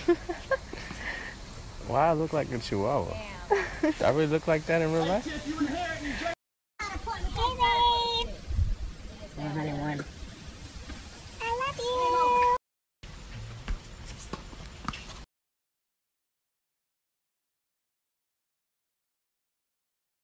Why I look like a chihuahua? Damn. Do I really look like that in real life?